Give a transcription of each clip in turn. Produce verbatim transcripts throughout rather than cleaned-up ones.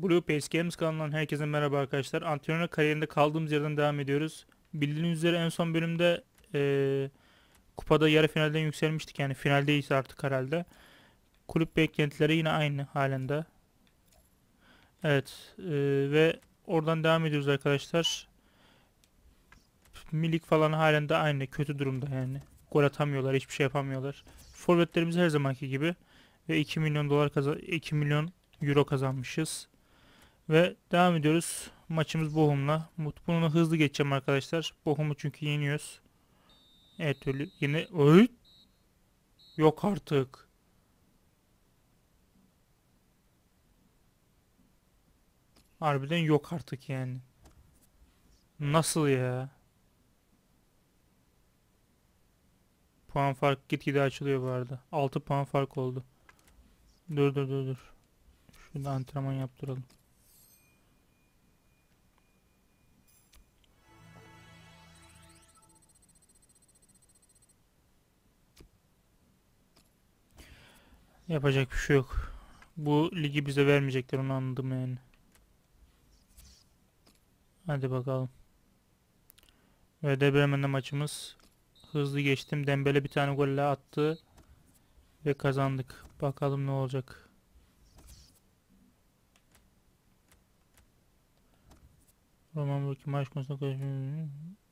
Blue Pace Games kanalından herkese merhaba arkadaşlar. Antrenör kariyerinde kaldığımız yerden devam ediyoruz. Bildiğiniz üzere en son bölümde eee, kupada yarı finalden yükselmiştik. Yani finaldeyiz artık herhalde. Kulüp beklentileri yine aynı halinde. Evet, eee, ve oradan devam ediyoruz arkadaşlar. Milik falan halen de aynı. Kötü durumda yani. Gol atamıyorlar, hiçbir şey yapamıyorlar. Forvetlerimiz her zamanki gibi. Ve iki milyon dolar kazan iki milyon euro kazanmışız. Ve devam ediyoruz. Maçımız Bochum'la. Mut- Bunu hızlı geçeceğim arkadaşlar. Bochum'u çünkü yeniyoruz. Evet öyle. Yine Oy! Yok artık. Harbiden yok artık yani. Nasıl ya? Puan fark gitgide açılıyor bu arada. altı puan fark oldu. Dur dur dur dur. Şurada antrenman yaptıralım. Yapacak bir şey yok. Bu ligi bize vermeyecekler, onu anladım yani. Hadi bakalım. Ve de Bremen'de maçımız. Hızlı geçtim. Dembele bir tane golle attı. Ve kazandık. Bakalım ne olacak. Roman Burki maç konusunda konuşuyor.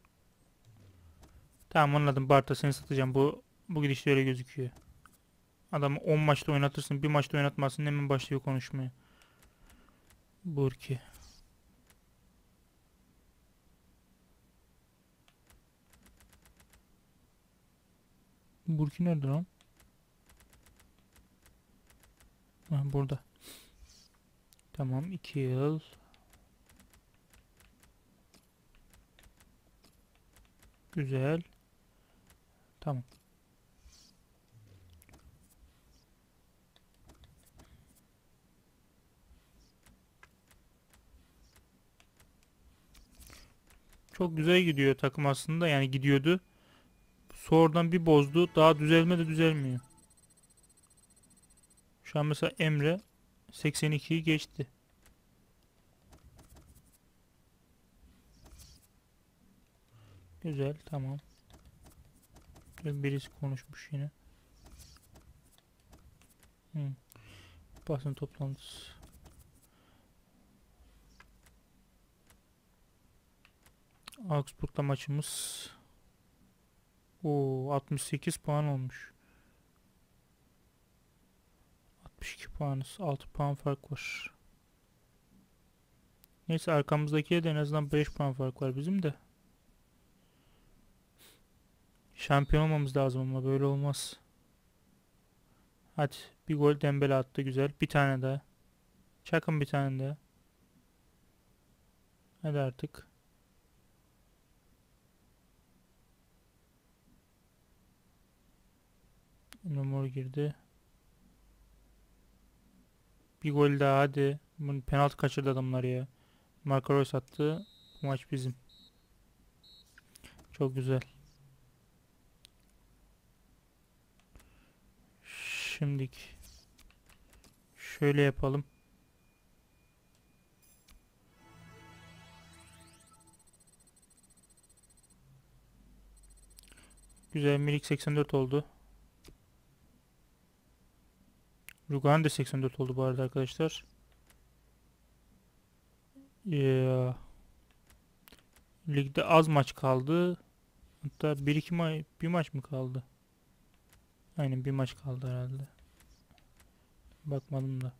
Tamam anladım. Barta seni satacağım. Bu bu gidişle öyle gözüküyor. Adamı on maçta oynatırsın. Bir maçta oynatmazsın. Hemen başlıyor konuşmaya. Burki. Burki nerede lan? Ha, burada. Tamam. iki yıl. Güzel. Tamam. Çok güzel gidiyor takım aslında. Yani gidiyordu. Sonradan bir bozdu. Daha düzelme de düzelmiyor. Şu an mesela Emre seksen ikiyi geçti. Güzel. Tamam. Birisi konuşmuş yine. Hı. Basın toplantısı. Augsburg'la maçımız. Oo, altmış sekiz puan olmuş. altmış iki puanız. altı puan fark var. Neyse arkamızdakiye de en azından beş puan fark var bizim de. Şampiyon olmamız lazım ama böyle olmaz. Hadi bir gol Dembele attı, güzel. Bir tane daha. Çakın bir tane daha. Hadi artık. Numara girdi. Bir gol daha hadi. Bunu penaltı kaçırdı adamlar ya. Marco Reus attı. Bu maç bizim. Çok güzel. Şimdiki şöyle yapalım. Güzel, Milik seksen dört oldu. Rugan de seksen dört oldu bu arada arkadaşlar. Ya, ligde az maç kaldı. Hatta bir iki maç, bir maç mı kaldı? Aynen bir maç kaldı herhalde. Bakmadım da.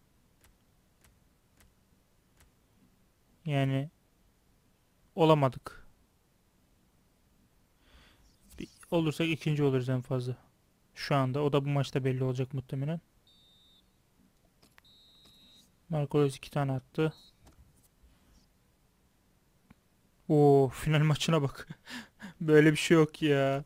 Yani olamadık. Bir, olursak ikinci oluruz en fazla. Şu anda. O da bu maçta belli olacak muhtemelen. Marco Reus iki tane attı. Oo, final maçına bak. Böyle bir şey yok ya.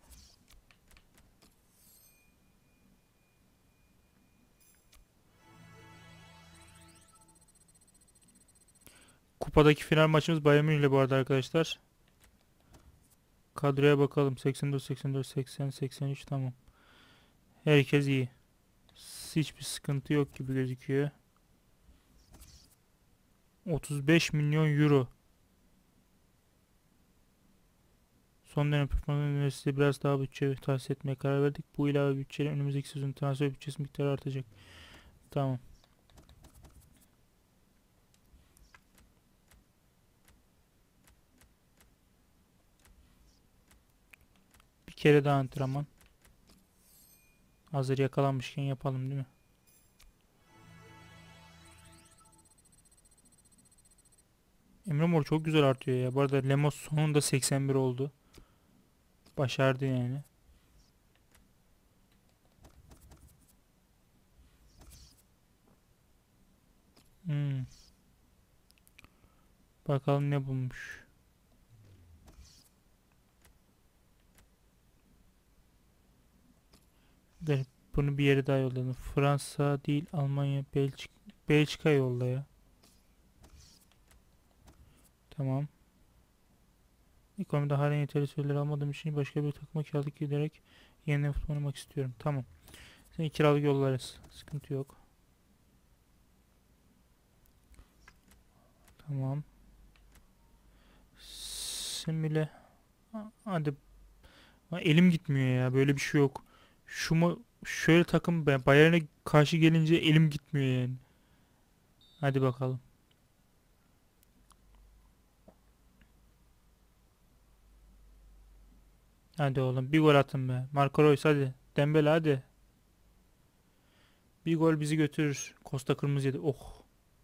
Kupadaki final maçımız Bayern Münih ile bu arada arkadaşlar. Kadroya bakalım. seksen dört, seksen dört, seksen, seksen üç tamam. Herkes iyi. Hiçbir sıkıntı yok gibi gözüküyor. otuz beş milyon euro. Son dönem performans üniversitesi biraz daha bütçe tahsis etmeye karar verdik. Bu ilave bütçeyle önümüzdeki sezon transfer bütçesi miktarı artacak. Tamam. Bir kere daha antrenman. Hazır yakalanmışken yapalım değil mi? Emre Mor çok güzel artıyor ya. Bu arada Lemos sonunda seksen bir oldu. Başardı yani. Hmm. Bakalım ne bulmuş. Ver, bunu bir yere daha yolladım. Fransa değil, Almanya, Belçika, Belçika yolla ya. Tamam. İkonomide halen yeterli süreler almadığım için başka bir takıma kiralık giderek yeniden futbol oynamak istiyorum. Tamam. Seni kiralık yollarız. Sıkıntı yok. Tamam. Simile. Hadi. Ha, elim gitmiyor ya. Böyle bir şey yok. Şu mu şöyle takım ben Bayern'e karşı gelince elim gitmiyor yani. Hadi bakalım. Hadi oğlum bir gol atın be. Marco Reus hadi. Dembele hadi. Bir gol bizi götürür. Costa kırmızı yedi. Oh.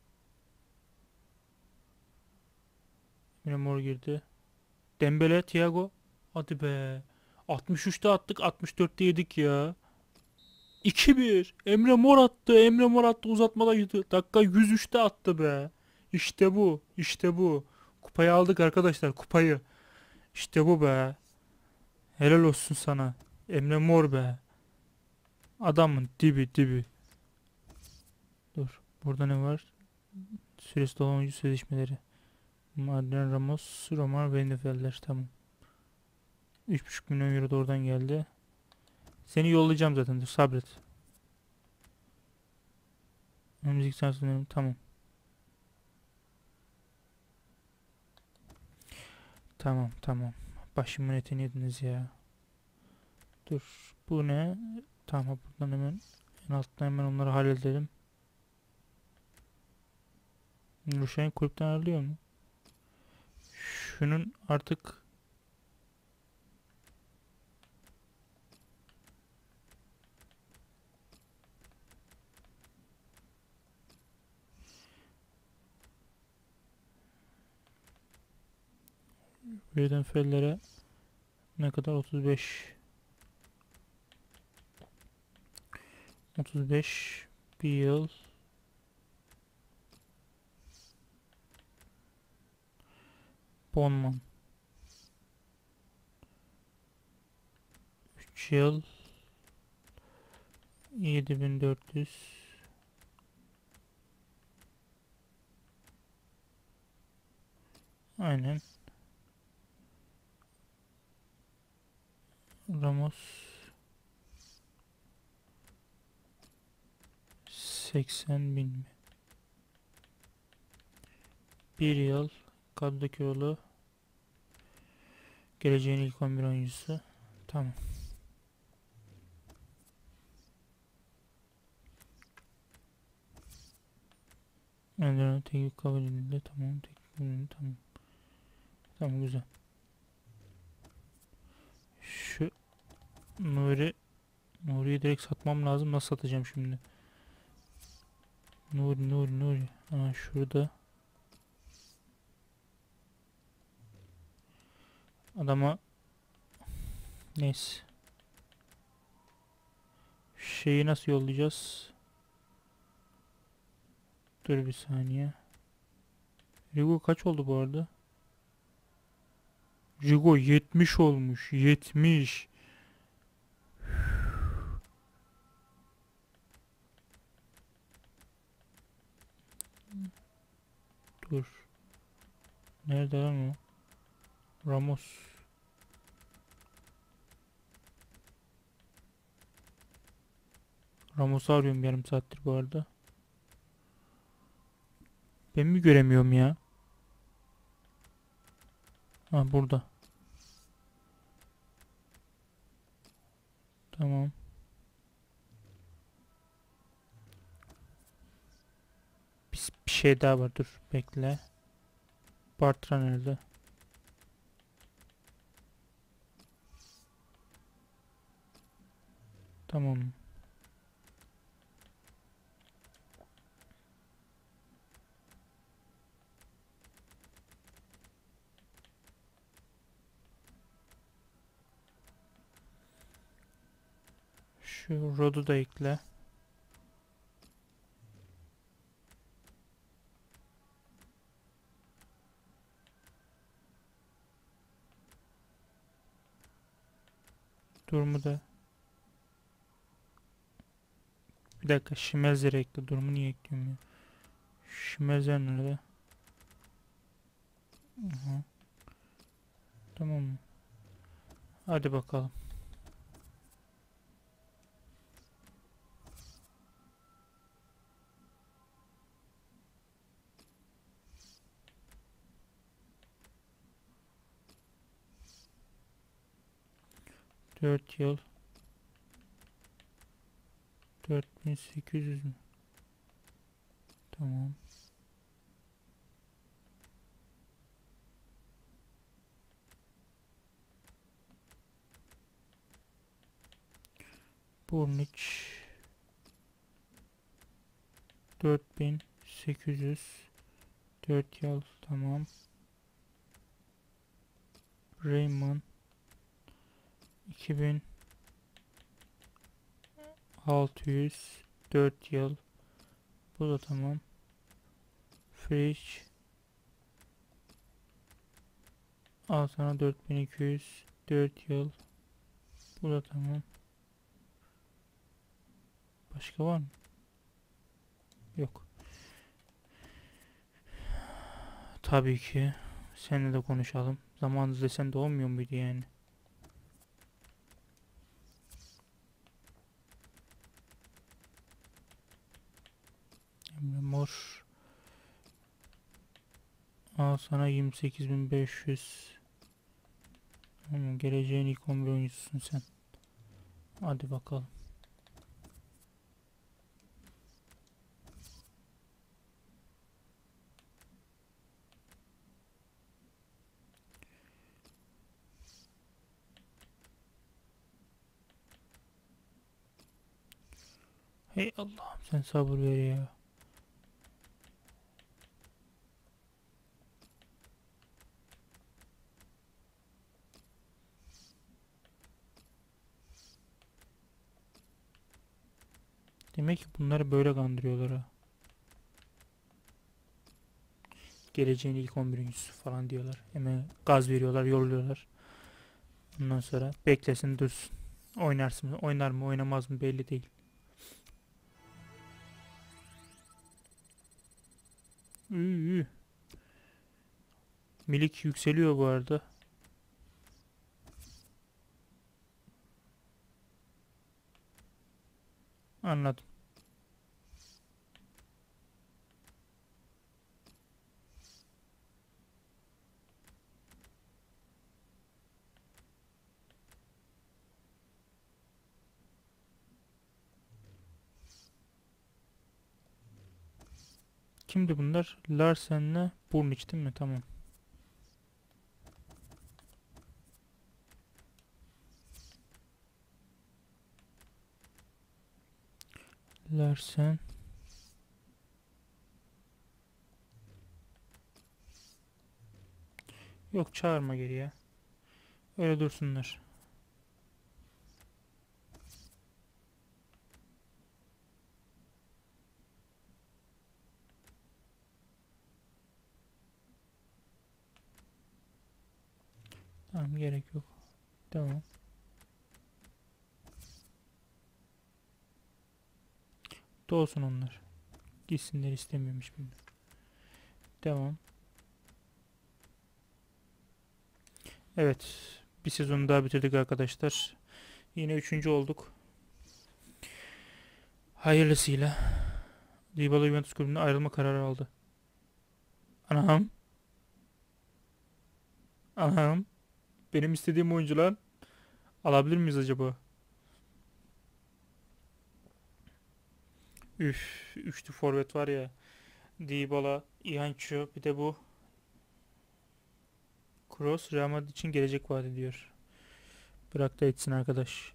Yine mor girdi. Dembele, Thiago. Hadi be. altmış üçte attık, altmış dörtte yedik ya. iki bir. Emre Mor attı. Emre Mor attı uzatmada gitti. Dakika yüz üçte attı be. İşte bu. İşte bu. Kupayı aldık arkadaşlar. Kupayı. İşte bu be. Helal olsun sana. Emre Mor be. Adamın dibi dibi. Dur. Burada ne var? Süresi dolan oyuncu sözleşmeleri. Adrian Ramos, Roman Weidenfeller. Tamam. üç buçuk milyon euro da oradan geldi. Seni yollayacağım zaten. Dur, sabret. Önümüzdeki sene tamam. Tamam tamam. Başımın etini yediniz ya. Dur. Bu ne? Tamam buradan hemen en alttan hemen onları halledelim. Ruşen kulüpten ayrılıyor mu? Şunun artık Weidenfeller'e ne kadar? otuz beş otuz beş bir yıl Bonman üç yıl yedi bin dört yüz aynen. Ramos seksen bin mi? Bir yıl kadrodaki yolu geleceğin ilk on bir oyuncusu. Tamam. Önden teklif kabul edildi. Tamam. Teklif kabul edildi. Tamam. Tamam güzel. Şu Nuri Nuri'yi direkt satmam lazım. Nasıl satacağım şimdi? Nuri Nuri Nuri. Aa, şurada. Adama neyse. Şeyi nasıl yollayacağız? Dur bir saniye. Rigo kaç oldu bu arada? Rigo yetmiş olmuş. yetmiş. Dur. Nerede lan o? Ramos. Ramos'u arıyorum yarım saattir bu arada. Ben mi göremiyorum ya? Ha, burada. Tamam. Bir, bir şey daha var. Dur bekle. Bartra nerede? Tamam. Şu rodu da ekle. Durumu da. Bir dakika, şimezleri ekle. Durumu niye ekliyorum ya? Şimezler nerede? Aha. Tamam mı? Hadi bakalım. Dört yıl. Dört bin sekiz yüz mü? Tamam. Burniç. Dört bin sekiz yüz. Dört yıl. Tamam. Raymond. iki bin altı yüz. Dört yıl. Bu da tamam. Fridge. Al sana dört bin iki yüz. Dört yıl. Bu da tamam. Başka var mı? Yok. Tabii ki. Seninle de konuşalım. Zamanınız desen de olmuyor muydu yani? Emre Mor. Al sana yirmi sekiz bin beş yüz. Hmm, geleceğin ilk on bir oyuncusun sen. Hadi bakalım. Hey Allah'ım, sen sabır ver ya. Demek ki bunları böyle kandırıyorlar ha. Geleceğin ilk on bir oyuncusu falan diyorlar. Hemen gaz veriyorlar, yolluyorlar. Ondan sonra beklesin dursun. Oynarsın, oynar mı oynamaz mı belli değil. Üü. Milik yükseliyor bu arada. Anladım. Kimdi bunlar? Larsen'le Burniç değil mi? Tamam. Larsen. Yok, çağırma geri ya. Öyle dursunlar. Tamam, gerek yok. Tamam. Doğsun onlar. Gitsinler, istemiyormuş beni. Tamam. Evet. Bir sezonu daha bitirdik arkadaşlar. Yine üçüncü olduk. Hayırlısıyla. Dybala Juventus kulübüne ayrılma kararı aldı. Anam. Anam. Benim istediğim oyuncular alabilir miyiz acaba? Üf. Üçlü forvet var ya. Dybala, Iheanacho bir de bu Kroos Real Madrid için gelecek vaat ediyor. Bırak da etsin arkadaş.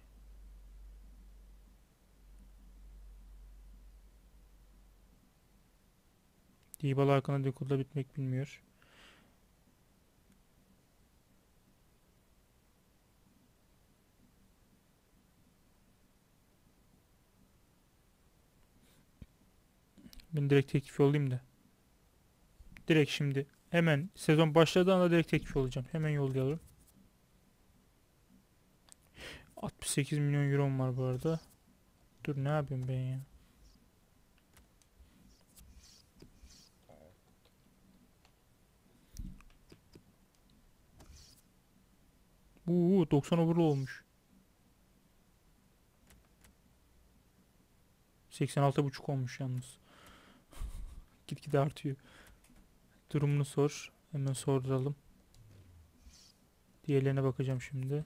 Dybala hakkında dedikodular bitmek bilmiyor. Ben direkt teklif yollayayım da. Direkt şimdi. Hemen sezon başladığı anda direkt teklif olacağım. Hemen yollayalım. altmış sekiz milyon euro var bu arada. Dur ne yapayım ben ya. Uuu doksan overall olmuş. seksen altı buçuk olmuş yalnız. Gitgide artıyor. Durumunu sor. Hemen sorduralım. Diğerlerine bakacağım şimdi.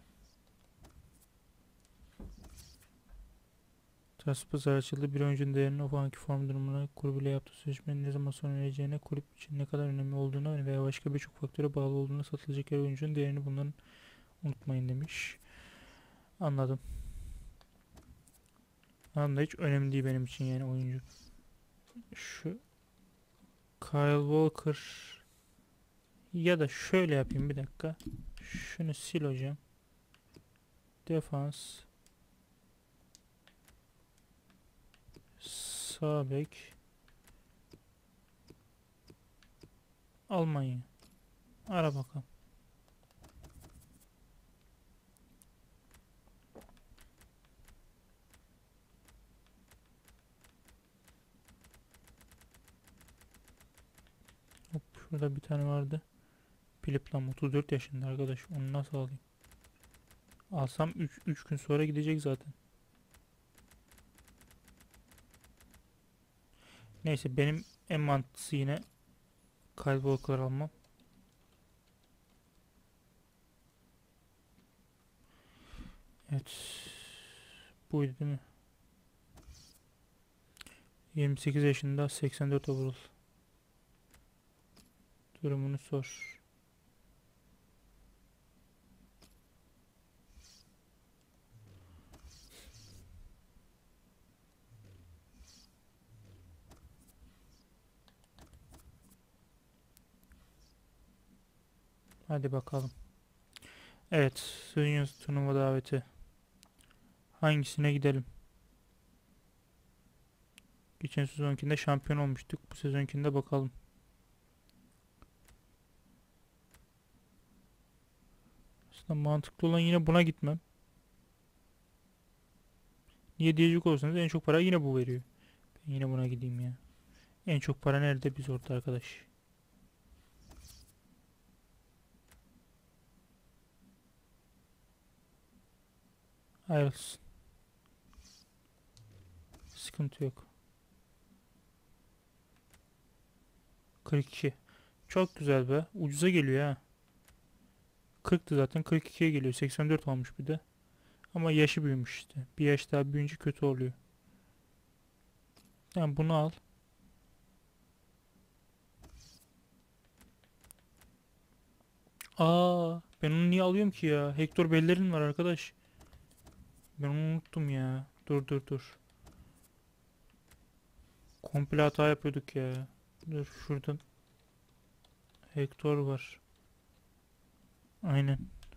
Transfer pazarı açıldı. Bir oyuncunun değerinin o anki form durumuna, kulübüyle yaptığı sözleşmenin ne zaman sona ereceğine, kulüp için ne kadar önemli olduğuna veya başka birçok faktöre bağlı olduğuna satılacak her oyuncunun değerini bunların unutmayın demiş. Anladım. Anladım da hiç önemli değil benim için yani oyuncu. Şu Kyle Walker ya da şöyle yapayım bir dakika. Şunu sil hocam. Defans. Sağ bek. Almanya. Ara bakalım. Hop, şurada bir tane vardı. Philip Lam otuz dört yaşında arkadaş. Onu nasıl alayım? Alsam üç gün sonra gidecek zaten. Neyse benim en mantıklısı yine Kyle Walker almam. Evet. Buydu değil mi? yirmi sekiz yaşında seksen dört overall. Durumunu sor. Hadi bakalım. Evet. Seniors turnuva daveti. Hangisine gidelim? Geçen sezonkinde şampiyon olmuştuk. Bu sezonkinde bakalım. Aslında mantıklı olan yine buna gitmem. Niye diyecek olursanız en çok para yine bu veriyor. Ben yine buna gideyim ya. En çok para nerede? Biz orada arkadaş. Ayrılsın. Sıkıntı yok. kırk iki. Çok güzel be. Ucuza geliyor ha. kırktı zaten. kırk ikiye geliyor. seksen dört olmuş bir de. Ama yaşı büyümüş işte. Bir yaş daha büyüyünce kötü oluyor. Yani bunu al. Aa, ben onu niye alıyorum ki ya? Hector Bellerin var arkadaş. Ben onu unuttum ya. Dur dur dur. Komple hata yapıyorduk ya. Dur şuradan. Hector var. Aynen.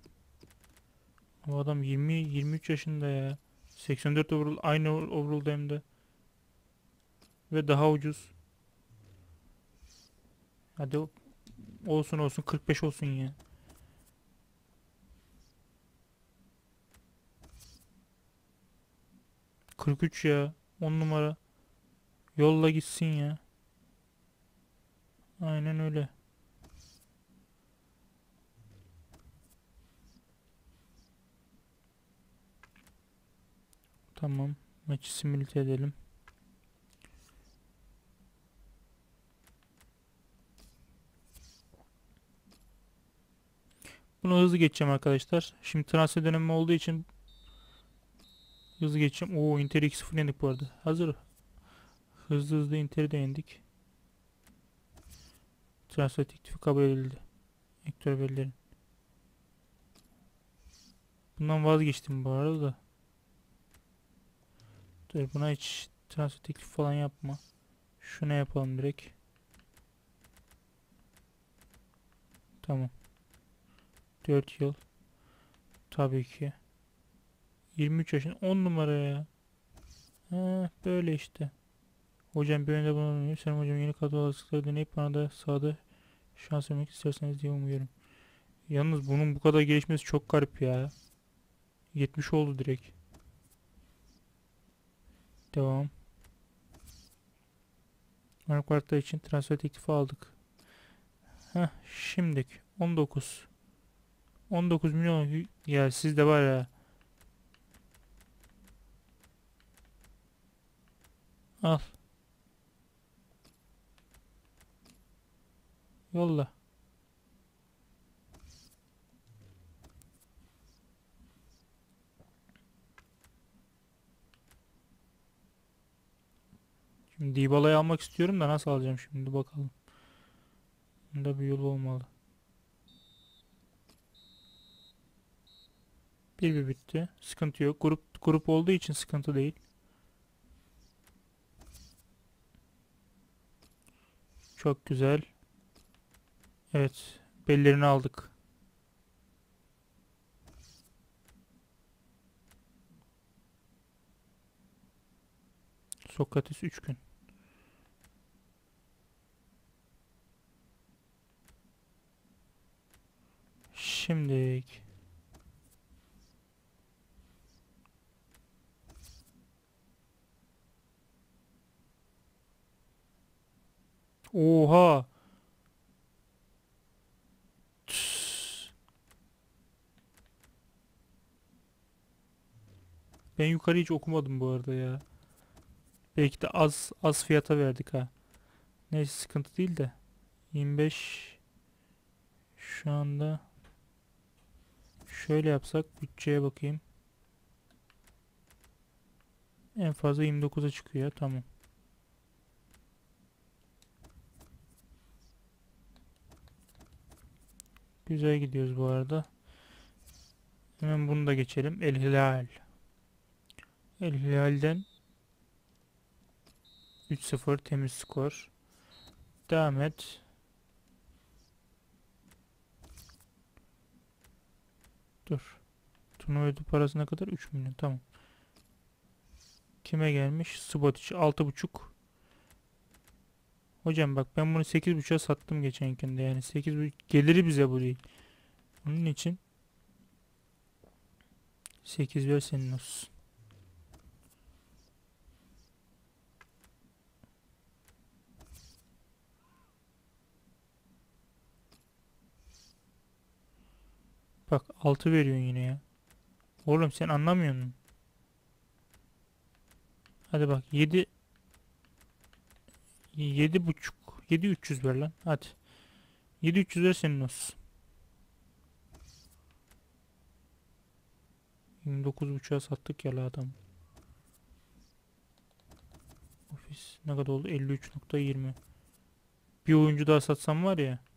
O adam yirmi yirmi üç yaşında ya. seksen dört overall, aynı overall'da hem de. Ve daha ucuz. Hadi olsun olsun kırk beş olsun ya. kırk üç ya. on numara. Yolla gitsin ya. Aynen öyle. Tamam. Maçı simülte edelim. Bunu hızlı geçeceğim arkadaşlar. Şimdi transfer dönemi olduğu için hızlı geçeceğim. Oo, Inter'i iki sıfır yendik bu arada. Hazır. Hızlı hızlı Inter'i de yendik. Transfer teklifi kabul edildi. Hector Bellerin. Bundan vazgeçtim bu arada da. Dur, buna hiç transfer teklifi falan yapma. Şuna yapalım direkt. Tamam. dört yıl. Tabii ki. yirmi üç yaşın on numara ya. Ha, böyle işte. Hocam bir önde bulunmuyor. Sen hocam yeni kadro alışıkları deneyip bana da sahada şans vermek isterseniz diye umuyorum. Yalnız bunun bu kadar gelişmesi çok garip ya. yetmiş oldu direkt. Devam. Mark için transfer teklifi aldık. Heh, şimdiki on dokuz. on dokuz milyon ya, sizde var ya. Al. Yolla. Şimdi Dybala'yı almak istiyorum da nasıl alacağım şimdi bakalım. Bunda bir yol olmalı. Bir bir bitti. Sıkıntı yok. Grup grup olduğu için sıkıntı değil. Çok güzel. Evet. Bellerini aldık. Sokrates üç gün. Şimdilik. Oha. Tüss. Ben yukarı hiç okumadım bu arada ya. Belki de az az fiyata verdik ha. Neyse, sıkıntı değil de. yirmi beş şu anda. Şöyle yapsak bütçeye bakayım. En fazla yirmi dokuza çıkıyor. Tamam. Güzel gidiyoruz bu arada. Hemen bunu da geçelim. El Hilal. El Hilal'den üç sıfır temiz skor. Devam et. Dur. Turnuva ödül parası ne kadar? üç milyon. Tamam. Kime gelmiş? Subotic altı buçuk. Hocam bak, ben bunu sekiz buçuğa sattım geçenkinde. Yani sekiz buçuk geliri bize bu değil. Onun için sekiz ver senin olsun. Bak, altı veriyorsun yine ya. Oğlum sen anlamıyor musun? Hadi bak, yedi yedi buçuk yedi üç yüz ver lan. Hadi. yedi üç yüz ver senin olsun. yirmi dokuz buçuğa sattık ya la adam. Ofis ne kadar oldu? elli üç nokta yirmi. Bir oyuncu daha satsam var ya.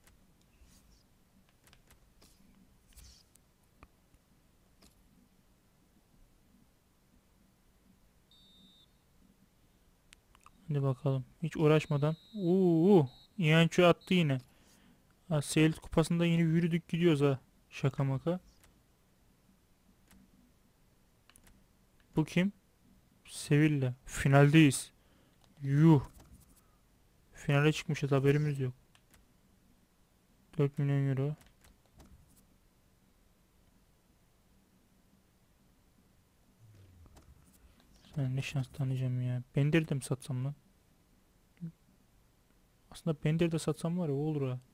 Hadi bakalım. Hiç uğraşmadan. Uuu. İyanço attı yine. Ha, Seylit kupasında yine yürüdük gidiyoruz ha. Şaka maka. Bu kim? Sevilla. Finaldeyiz. Yuh. Finale çıkmışız, haberimiz yok. dört milyon euro. Sen ne şans tanıyacağım ya. Bender'i de mi satsam lan? Aslında Bender'i de satsam var ya, o olur ha.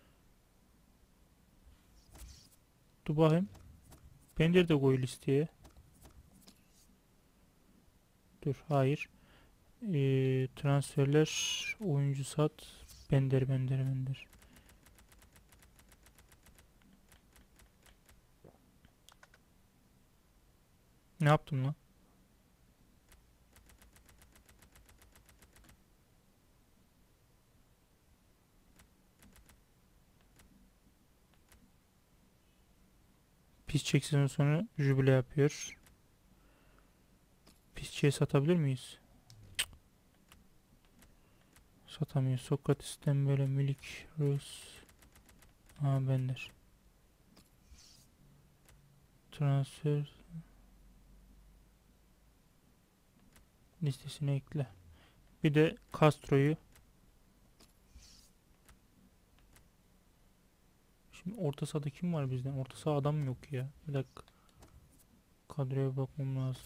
Dur bakayım. Bender'i de koy listeye. Dur, hayır. Ee, transferler, oyuncu sat. Bender, Bender, Bender. Ne yaptım lan? Pisçek sezon sonu jübile yapıyor. Pisçiye satabilir miyiz? Satamıyor. Sokrates'ten böyle Milik, Rus. Aa Bender. Transfer listesine ekle. Bir de Castro'yu. Şimdi orta sahada kim var bizden? Orta saha adam yok ya. Bir dakika. Kadroya bakmam lazım.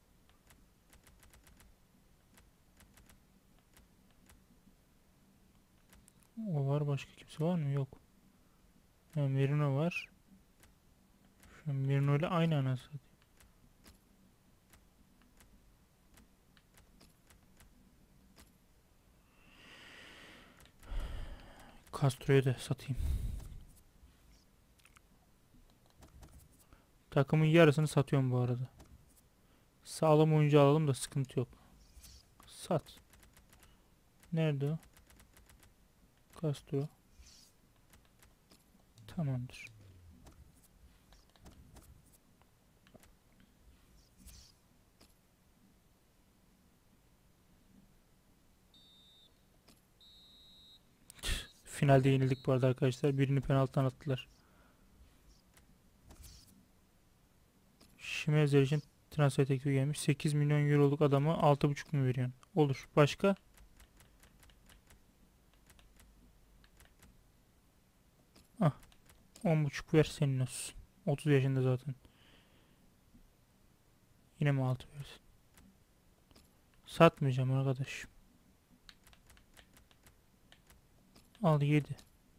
O var. Başka kimse var mı? Yok. Ha, Merino var. Şu an Merino ile aynı anası. Castro'yu da satayım. Takımın yarısını satıyorum bu arada. Sağlam oyuncu alalım da sıkıntı yok. Sat. Nerede o? Castro. Tamamdır. Finalde yenildik bu arada arkadaşlar. Birini penaltıdan attılar. Şimezer için transfer teklifi gelmiş. sekiz milyon euroluk adama altı buçuk mu veriyorsun? Olur. Başka? Ah. on buçuk ver senin olsun. otuz yaşında zaten. Yine mi altı versin? Satmayacağım arkadaş. Al yedi.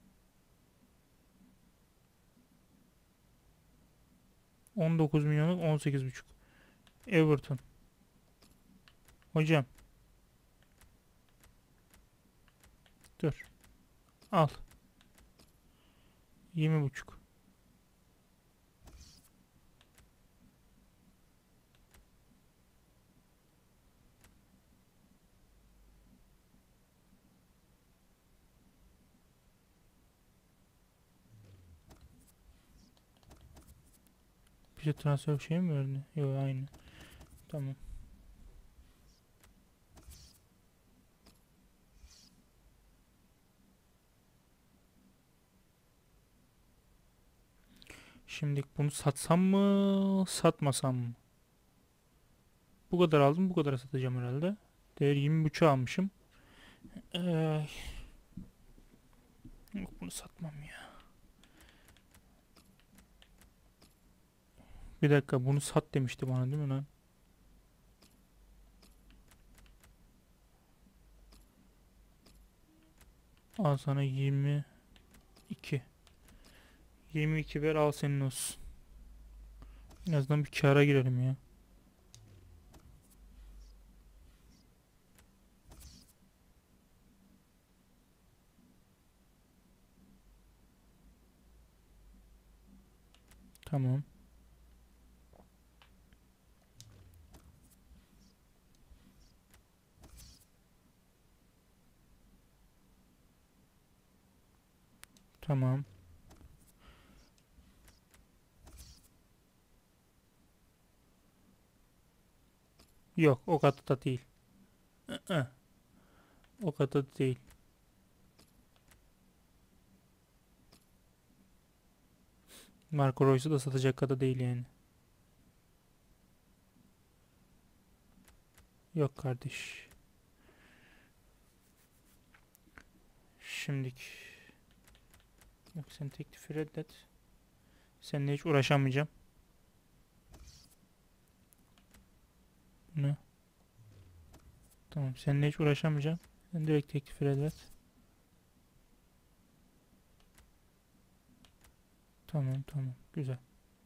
on dokuz milyonluk on sekiz buçuk. Everton. Hocam. Dur. Al. yirmi buçuk. Bir de transfer şey mi verdi? Yok aynı. Tamam. Şimdi bunu satsam mı, satmasam mı? Bu kadar aldım, bu kadar satacağım herhalde. Değer yirmi buçuk almışım. Ee, yok bunu satmam ya. Bir dakika bunu sat demişti bana değil mi lan? Al sana yirmi iki. yirmi iki ver al senin olsun. En azından bir kâra girelim ya. Tamam. Tamam. Yok o kadar da değil. Iı, o kadar da değil. Marco Reus'u da satacak kadar değil yani. Yok kardeş. Şimdik. Yok sen teklifi reddet. Seninle hiç uğraşamayacağım. Ne? Tamam seninle hiç uğraşamayacağım. Sen direkt teklifi reddet. Tamam tamam güzel.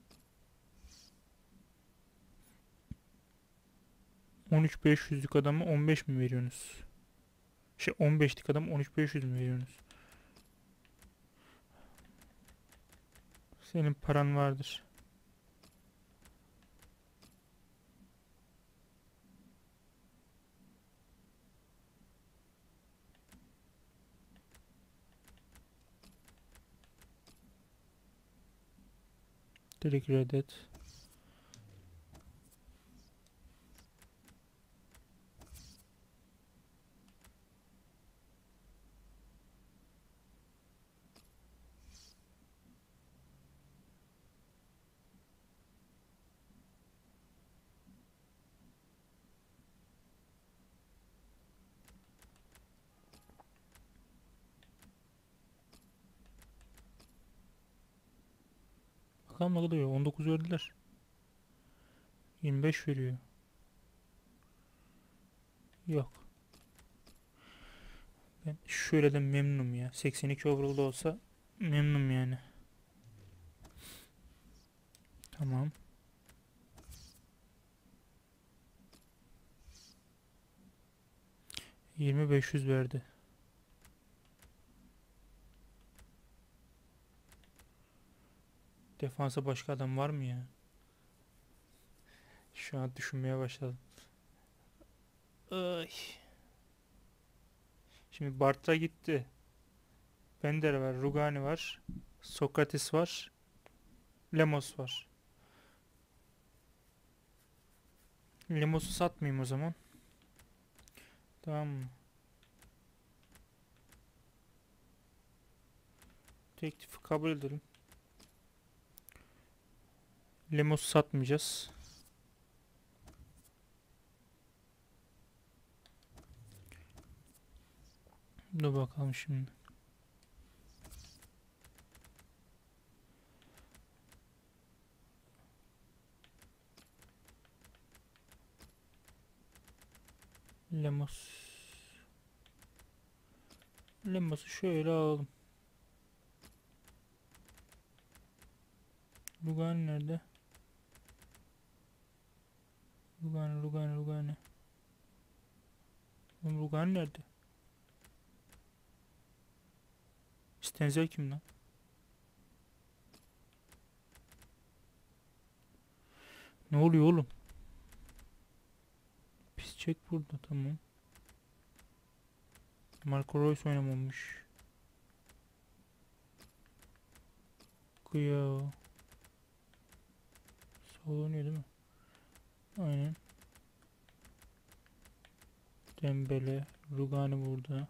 on üç beş yüzlük adamı on beş mi veriyorsunuz? Şey on beşlik adam on üç beş yüz mü veriyorsunuz? Senin paran vardır. Direkt reddet. Bakalım ne kadar veriyor. on dokuz verdiler. yirmi beş veriyor. Yok. Ben şöyle de memnunum ya. seksen iki overall'da olsa memnunum yani. Tamam. yirmi beş yüz verdi. Defansa başka adam var mı ya? Şu an düşünmeye başladım. Ay. Şimdi Bartra gitti. Bender var, Rugani var, Sokratis var, Lemos var. Lemos'u satmayayım o zaman. Tamam mı? Teklifi kabul edelim. Lemos'u satmayacağız. Dur bakalım şimdi. Lemos. Lemos'u şöyle alalım. Lugani nerede? Lugani, Lugani, Lugani. Oğlum Lugani nerede? Stenzel kim lan? Ne oluyor oğlum? Pis çek burada, tamam. Marco Reus oynamamış. Kıya. Sol oynuyor değil mi? Aynen. Dembele. Rugani burada.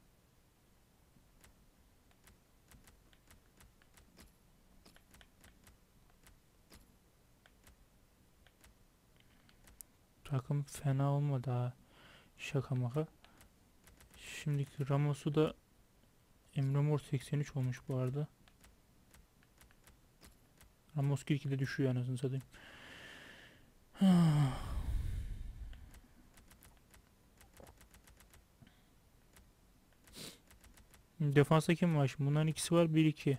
Takım fena olmadı ha. Şaka maka. Şimdiki Ramos'u da Emre Mor seksen üç olmuş bu arada. Ramos gitgide düşüyor anasını satayım. Defansa kim var şimdi? Bunların ikisi var. bir iki.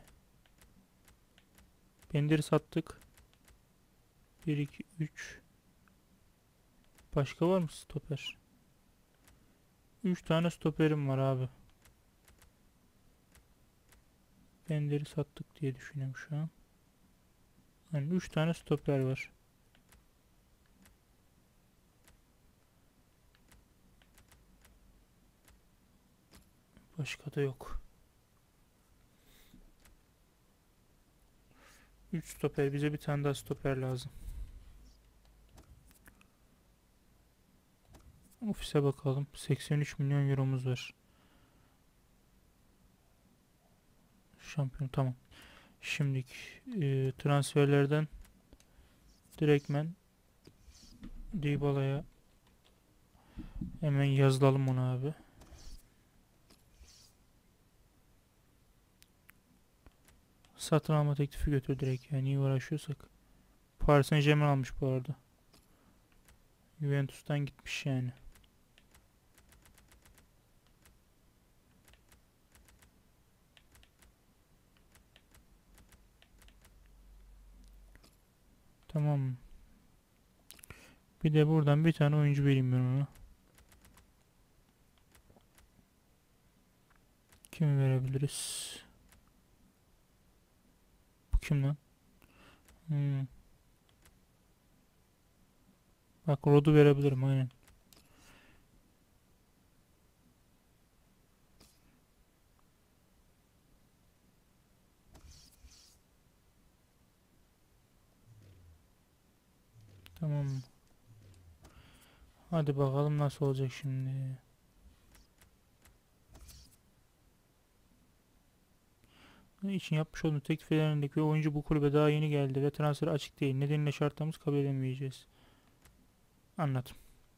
Bender'i sattık. bir iki üç. Başka var mı stoper? üç tane stoperim var abi. Bender'i sattık diye düşünüyorum şu an. Yani üç tane stoper var. Başka da yok. üç stoper. Bize bir tane daha stoper lazım. Ofise bakalım. seksen üç milyon euromuz var. Şampiyon, tamam. Şimdiki e, transferlerden direktmen Dybala'ya hemen yazalım onu abi. Satın alma teklifi götür direkt, yani iyi uğraşıyorsak. Paris Saint-Germain almış bu arada. Juventus'tan gitmiş yani. Tamam mı? Bir de buradan bir tane oyuncu vereyim ben ona. Kimi verebiliriz? Bu kim lan? Hmm. Bak Rod'u verebilirim aynen. Hadi bakalım nasıl olacak şimdi. Bunun için yapmış olduğumuz teklif edilendik ve oyuncu bu kulübe daha yeni geldi ve transfer açık değil. Nedeniyle şartlarımız kabul edemeyeceğiz. Anladım.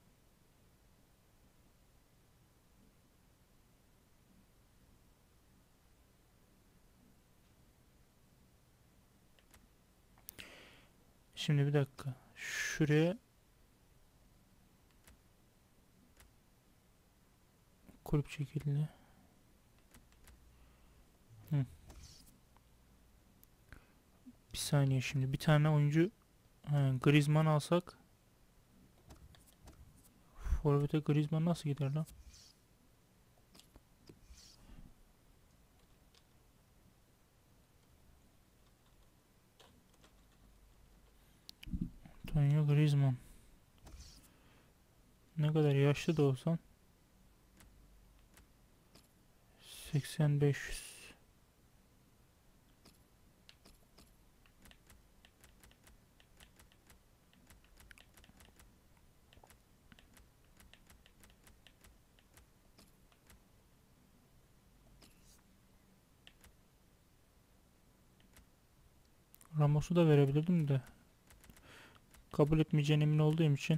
Şimdi bir dakika. Şuraya kulüp çekildi. Hı. Bir saniye şimdi. Bir tane oyuncu ha, Griezmann alsak. Forvet'e Griezmann nasıl gider lan? Antonio Griezmann. Ne kadar yaşlı da olsan seksen beş yüz. Ramos'u da verebilirdim de kabul etmeyeceğine emin olduğum için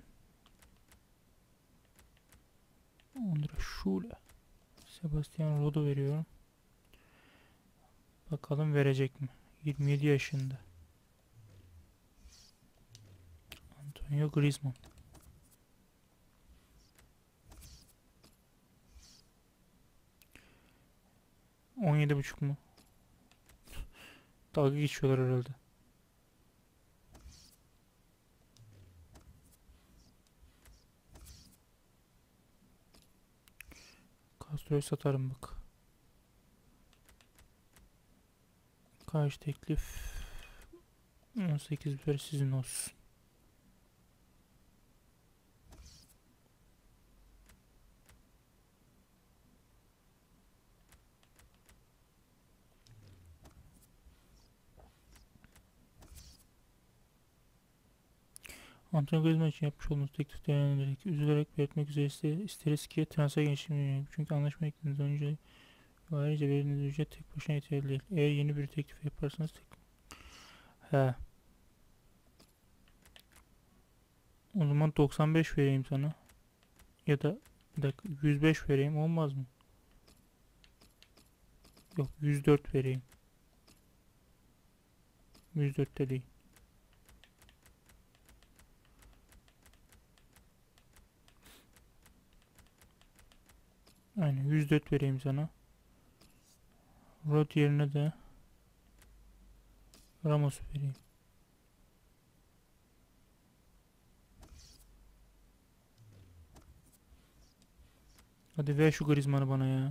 Ondra Schule, Sebastian Rod'u veriyorum. Bakalım verecek mi? yirmi yedi yaşında. Antonio Griezmann. on yedi buçuk mu? Dalga geçiyorlar herhalde. Castro'yu satarım bak. Kaç teklif? on sekiz ver sizin olsun. Antonio Griezmann için yapmış olduğumuz teklif değerlendirerek üzülerek belirtmek üzere iste- isteriz ki transfer genişlemeye çünkü anlaşma eklediğiniz önce ve ayrıca verdiğiniz ücret tek başına yeterli değil. Eğer yeni bir teklif yaparsanız tek... He. O zaman doksan beş vereyim sana. Ya da bir dakika yüz beş vereyim olmaz mı? Yok yüz dört vereyim. yüz dört de değil. Aynen yüz dört vereyim sana. Rod yerine de Ramos vereyim. Hadi ver şu Griezmann'ı bana ya.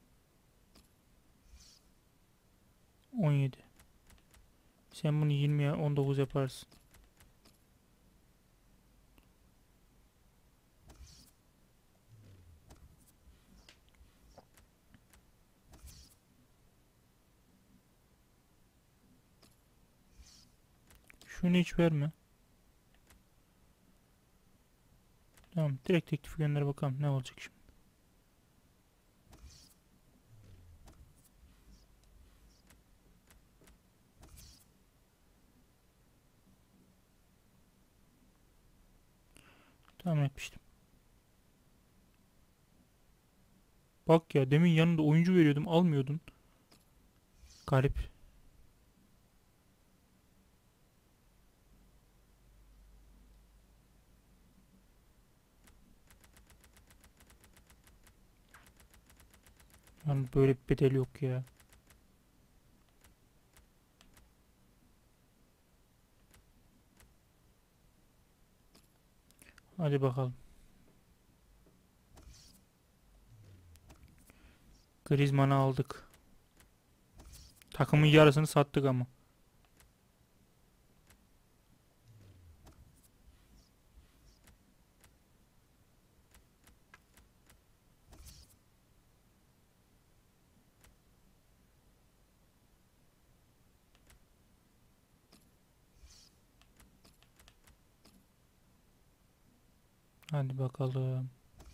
on yedi. Sen bunu yirmiye on dokuz yaparsın. Şunu hiç verme. Tamam direkt teklif gönder bakalım ne olacak şimdi. Tamam etmiştim. Bak ya demin yanında oyuncu veriyordum almıyordun. Garip. Yani böyle bir bedel yok ya. Hadi bakalım. Griezmann'ı aldık. Takımın yarısını sattık ama. Hadi bakalım.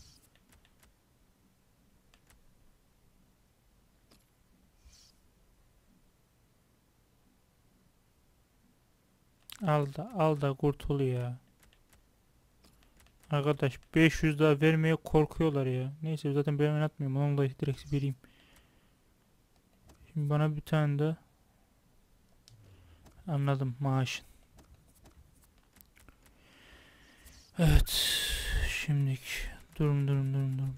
Al da al da kurtul ya. Arkadaş beş yüz daha vermeye korkuyorlar ya. Neyse zaten ben oynatmıyorum. Onu da direkt vereyim. Şimdi bana bir tane de anladım maaşın. Evet. Şimdilik durum durum durum durum.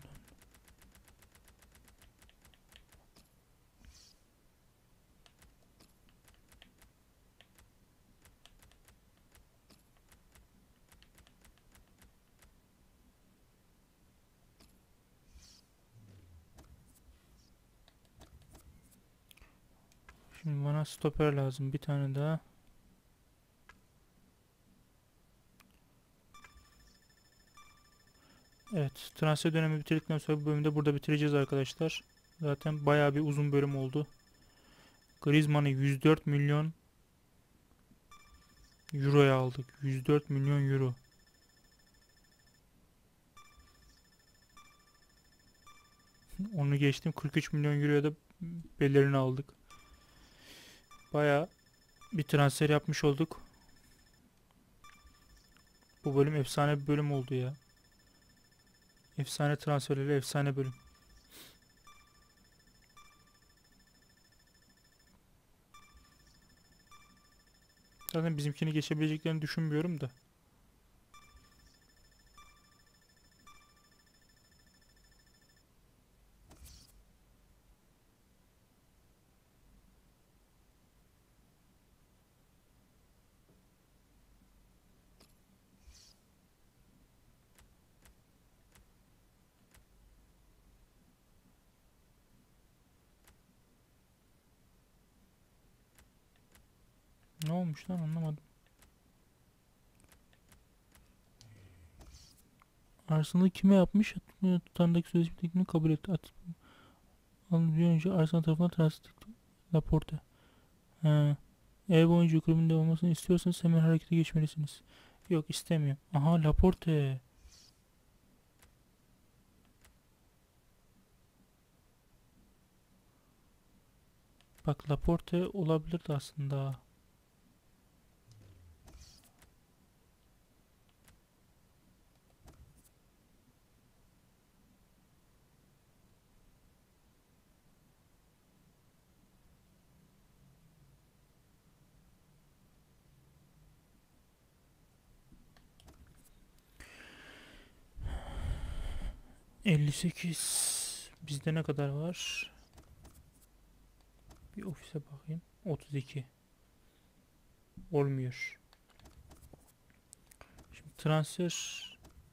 Şimdi bana stoper lazım. Bir tane daha. Evet. Transfer dönemi bitirdikten sonra bu bölümde burada bitireceğiz arkadaşlar. Zaten bayağı bir uzun bölüm oldu. Griezmann'ı yüz dört milyon euroya aldık. yüz dört milyon euro. Onu geçtim. kırk üç milyon euroya da Bellerini aldık. Bayağı bir transfer yapmış olduk. Bu bölüm efsane bir bölüm oldu ya. Efsane transferleri, efsane bölüm. Zaten bizimkini geçebileceklerini düşünmüyorum da. Ne olmuş lan anlamadım. Arsenal kime yapmış? Tutandaki sözleşme teklifini kabul etti. At. Alın bir önce Arsenal tarafından transfer Laporte. He. Eğer bu oyuncu kulübünde olmasını istiyorsanız hemen harekete geçmelisiniz. Yok istemiyorum. Aha Laporte. Bak Laporte olabilirdi aslında. elli sekiz. Bizde ne kadar var? Bir ofise bakayım. otuz iki. Olmuyor. Şimdi transfer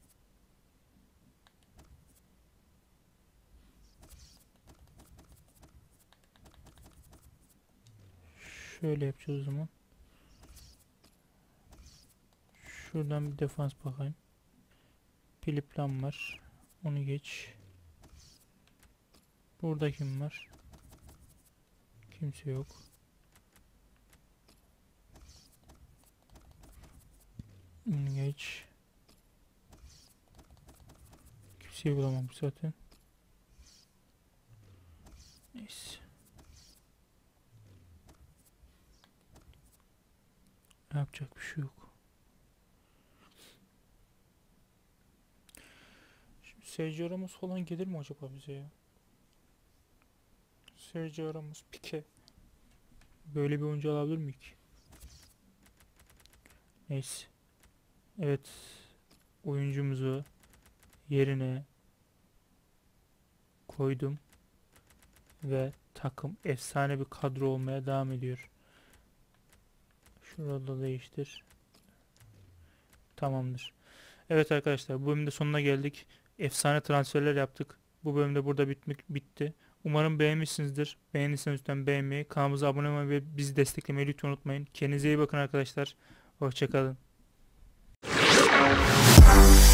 şöyle yapacağız o zaman. Şuradan bir defans bakayım. Philip Lam var. Onu geç. Burada kim var? Kimse yok. Onu geç. Kimseyi bulamam zaten. Neyse. Yapacak bir şey yok. Şimdi Sergio Ramos falan gelir mi acaba bize ya? Sergio Ramos, Pique. Böyle bir oyuncu alabilir miyik? Neyse. Evet. Oyuncumuzu yerine koydum. Ve takım efsane bir kadro olmaya devam ediyor. Şurada değiştir. Tamamdır. Evet arkadaşlar bu bölümde sonuna geldik. Efsane transferler yaptık. Bu bölümde burada bitmek bitti. Umarım beğenmişsinizdir. Beğendiyseniz lütfen beğenmeyi, kanalımıza abone olmayı ve bizi desteklemeyi lütfen unutmayın. Kendinize iyi bakın arkadaşlar. Hoşçakalın.